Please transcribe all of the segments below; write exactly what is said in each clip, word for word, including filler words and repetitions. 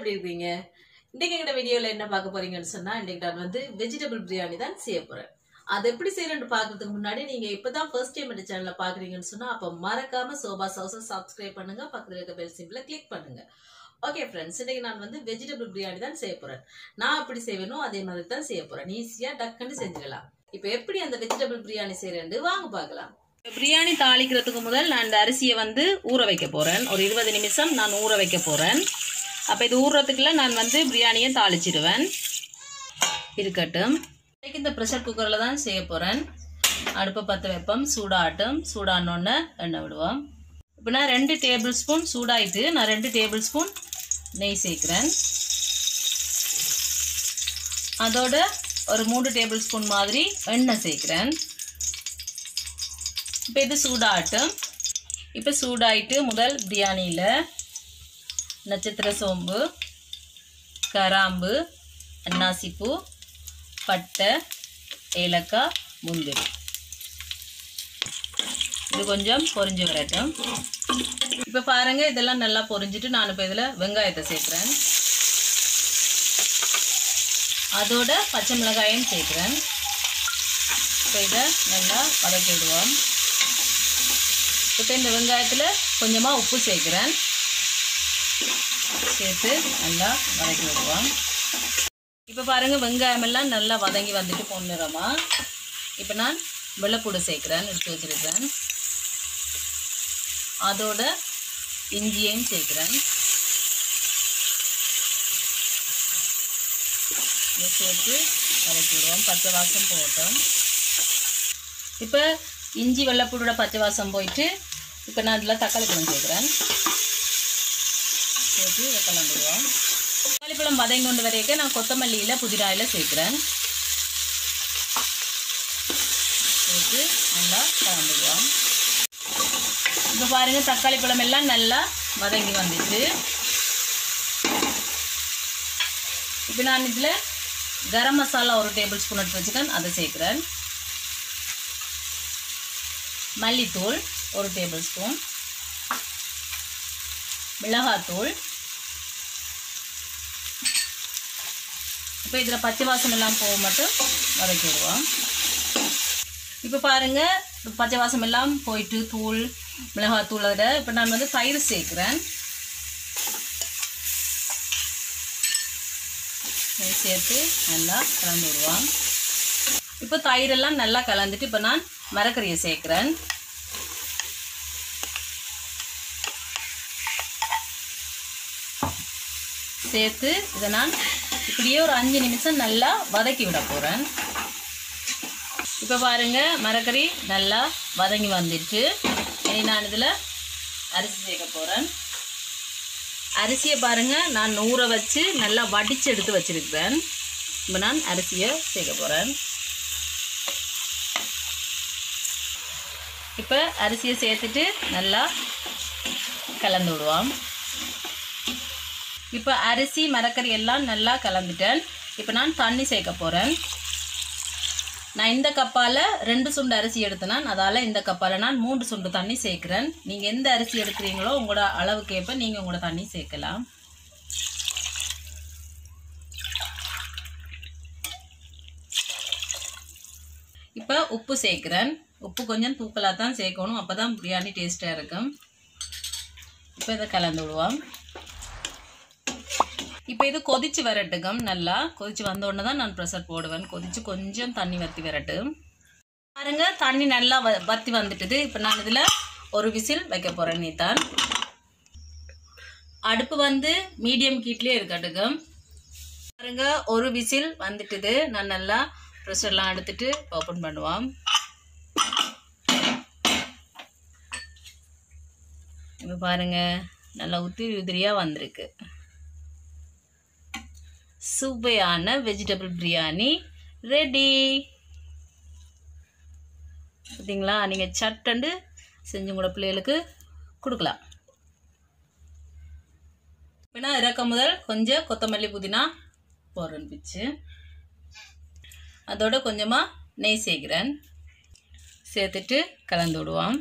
எப்படி இருக்கீங்க? இன்னைக்கு எங்க வீடியோல என்ன பார்க்க போறீங்கன்னு சொன்னா, இன்னைக்கு நான் வந்து வெஜிடபிள் பிரியாணி தான் செய்ய போறேன். அது எப்படி செய்யறேன்னு பார்க்கிறதுக்கு முன்னாடி நீங்க இப்பதான் ஃபர்ஸ்ட் டைம் இந்த சேனலை பாக்குறீங்கன்னு சொன்னா, அப்ப மறக்காம சோபா ஹவுஸை சப்ஸ்கிரைப் பண்ணுங்க, பக்கத்துல இருக்க பெல் சிம்பிளை கிளிக் பண்ணுங்க. ஓகே ஃப்ரெண்ட்ஸ், இன்னைக்கு நான் வந்து வெஜிடபிள் பிரியாணி தான் செய்ய போறேன். நான் எப்படி செய்வேனோ அதே மாதிரி தான் செய்ய போறேன். ஈஸியா டக்குன்னு செஞ்சுக்கலாம். இப்போ எப்படி அந்த வெஜிடபிள் பிரியாணி செய்யறேன்னு வாங்க பார்க்கலாம். பிரியாணி தாளிக்கிறதுக்கு முதல் நான் இந்த அரிசியை வந்து ஊற வைக்க போறேன். ஒரு இருபது நிமிஷம் நான் ஊற வைக்க போறேன். அப்போ இது ஊறுறதுக்குள்ள நான் வந்து பிரியாணியை தாளிச்சிடுவேன். இருக்கட்டும். இந்த ப்ரெஷர் குக்கரில் தான் செய்ய போகிறேன். அடுப்பை பற்ற வைப்போம், சூடாட்டும். சூடானோடனே எண்ணெய் விடுவோம். இப்போ நான் ரெண்டு டேபிள் ஸ்பூன் சூடாயிட்டு நான் ரெண்டு டேபிள் ஸ்பூன் நெய் சேர்க்குறேன். அதோட ஒரு மூணு டேபிள் ஸ்பூன் மாதிரி எண்ணெய் சேர்க்குறேன். இப்போ இது சூடாகட்டும். இப்போ சூடாயிட்டு முதல் பிரியாணியில் நட்சத்திர சோம்பு, கராம்பு, அன்னாசிப்பூ, பட்டை, ஏலக்காய், முந்திரி இது கொஞ்சம் பொரிஞ்சு வரட்டும். இப்போ பாருங்கள், இதெல்லாம் நல்லா பொரிஞ்சிட்டு நான் இப்போ இதில் வெங்காயத்தை சேர்க்குறேன். அதோட பச்சை மிளகாயும் சேர்க்குறேன். இப்போ இதை நல்லா வதக்கி விடுவோம். இப்போ இந்த வெங்காயத்தில் கொஞ்சமாக உப்பு சேர்க்குறேன். சேர்த்து நல்லா வதக்கி விடுவோம். இப்போ பாருங்கள், வெங்காயம் எல்லாம் நல்லா வதங்கி வந்துட்டு பொன்னிறமா. இப்போ நான் வெள்ளைப்பூடு சேர்க்குறேன், எடுத்து வச்சுருக்கிறேன். அதோட இஞ்சியையும் சேர்க்குறேன். இதை சேர்த்து வதக்கி விடுவோம். பச்சை வாசம் போட்டோம். இப்போ இஞ்சி வெள்ளைப்பூடோட பச்சை வாசம் போயிட்டு இப்போ நான் இதில் தக்காளி பழம் சேர்க்குறேன். சேர்த்து இதை கலந்துடுவோம். தக்காளி பழம் வதங்கி கொண்டு வரைக்கும் நான் கொத்தமல்லியில் புதினாயில் சேர்க்குறேன். சேர்த்து நல்லா கலந்துடுவோம். இப்போ பாருங்கள், தக்காளி பழம் எல்லாம் நல்லா வதங்கி வந்துட்டு இப்போ நான் இதில் கரம் மசாலா ஒரு டேபிள் ஸ்பூன் எடுத்து வச்சுக்கேன், அதை சேர்க்குறேன். மல்லித்தூள் ஒரு டேபிள் ஸ்பூன், மிளகாத்தூள். இப்போ இதில் பச்சை வாசம் எல்லாம் போக மட்டும் வதக்கி விடுவோம். இப்போ பாருங்கள், பச்சை வாசம் எல்லாம் போயிட்டு தூள் மிளகாத்தூள் அதை இப்போ நான் வந்து தயிர் சேர்க்குறேன். சேர்த்து நல்லா கலந்து விடுவோம். இப்போ தயிரெல்லாம் நல்லா கலந்துட்டு இப்போ நான் மரக்கறியை சேர்க்குறேன். சேர்த்து இதை நான் இப்படியே ஒரு அஞ்சு நிமிஷம் நல்லா வதக்கி விட போகிறேன். இப்போ பாருங்கள், மரக்கறி நல்லா வதங்கி வந்துட்டு இனி நான் இதில் அரிசி சேர்க்க போகிறேன். அரிசியை பாருங்கள், நான் ஊற வச்சு நல்லா வடித்து எடுத்து வச்சுருக்கிறேன். இப்போ நான் அரிசியை சேர்க்க போகிறேன். இப்போ அரிசியை சேர்த்துட்டு நல்லா கலந்து விடுவோம். இப்போ அரிசி மரக்கறி எல்லாம் நல்லா கலந்துட்டேன். இப்போ நான் தண்ணி சேர்க்க போகிறேன். நான் இந்த கப்பால் ரெண்டு சுண்டு அரிசி எடுத்தேனா, அதால் இந்த கப்பால் நான் மூன்று சுண்டு தண்ணி சேர்க்குறேன். நீங்கள் எந்த அரிசி எடுக்கிறீங்களோ உங்களோட அளவுக்கு ஏற்ப நீங்கள் உங்களோட தண்ணி சேர்க்கலாம். இப்போ உப்பு சேர்க்குறேன். உப்பு கொஞ்சம் தூக்கலாக தான் சேர்க்கணும், அப்போ தான் பிரியாணி டேஸ்ட்டாக இருக்கும். இப்போ இதை கலந்து விடுவோம். இப்போ இது கொதிச்சு வரட்டுக்கும். நல்லா கொதிச்சு வந்த உடனே தான் நான் ப்ரெஷர் போடுவேன். கொதிச்சு கொஞ்சம் தண்ணி வற்றி வரட்டும். பாருங்க, தண்ணி நல்லா வ வற்றி வந்துட்டுது. இப்போ நான் இதில் ஒரு விசில் வைக்க போகிறேன். நீத்தான் அடுப்பு வந்து மீடியம் ஹீட்லேயே இருக்கட்டுக்கும். பாருங்க, ஒரு விசில் வந்துட்டுது. நான் நல்லா ப்ரெஷர்லாம் எடுத்துட்டு ஓப்பன் பண்ணுவோம். இப்போ பாருங்க, நல்லா உதிரி உதிரியாக வந்திருக்கு. சுவையான வெஜிடபிள் பிரியாணி ரெடி. பார்த்தீங்களா? நீங்கள் சட்டண்டு செஞ்சு கூட பிள்ளைகளுக்கு கொடுக்கலாம். இப்போ நான் இறக்க முதல் கொஞ்சம் கொத்தமல்லி புதினா போடுறேன் பிச்சு. அதோட கொஞ்சமாக நெய் சேர்க்கிறேன். சேர்த்துட்டு கலந்து விடுவோம்.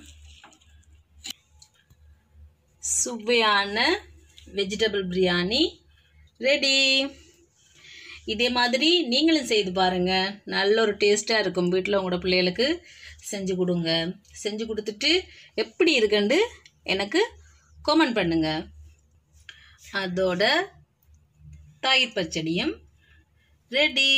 சுவையான வெஜிடபிள் பிரியாணி ரெடி. இதே மாதிரி நீங்களும் செய்து பாருங்க, நல்ல ஒரு டேஸ்ட்டாக இருக்கும். வீட்டில் உங்களோட பிள்ளைகளுக்கு செஞ்சு கொடுங்க. செஞ்சு கொடுத்துட்டு எப்படி இருக்குன்னு எனக்கு கமெண்ட் பண்ணுங்க. அதோட தயிர் பச்சடியும் ரெடி.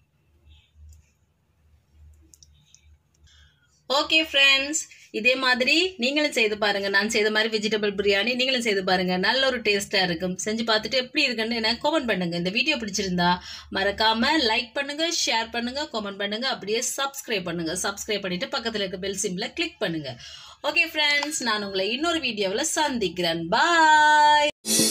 ஓகே ஃப்ரெண்ட்ஸ், இதே மாதிரி நீங்களும் செய்து பாருங்க. நான் செய்த மாதிரி வெஜிடபிள் பிரியாணி நீங்களும் செய்து பாருங்க, நல்ல ஒரு டேஸ்டா இருக்கும். செஞ்சு பார்த்துட்டு எப்படி இருக்குன்னு எனக்கு கமெண்ட் பண்ணுங்க. இந்த வீடியோ பிடிச்சிருந்தா மறக்காம லைக் பண்ணுங்க, ஷேர் பண்ணுங்க, கமெண்ட் பண்ணுங்க, அப்படியே சப்ஸ்கிரைப் பண்ணுங்க. சப்ஸ்கிரைப் பண்ணிட்டு பக்கத்துல இருக்க பெல் சிம்பிளை கிளிக் பண்ணுங்க. ஓகே ஃப்ரெண்ட்ஸ், நான் உங்களை இன்னொரு வீடியோவில் சந்திக்கிறேன். பாய்.